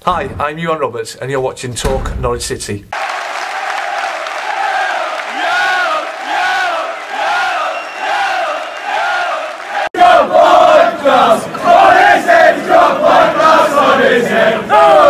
Hi, I'm Ewan Roberts and you're watching Talk Norwich City. Jump on, class, on his head, jump on, class, on his head.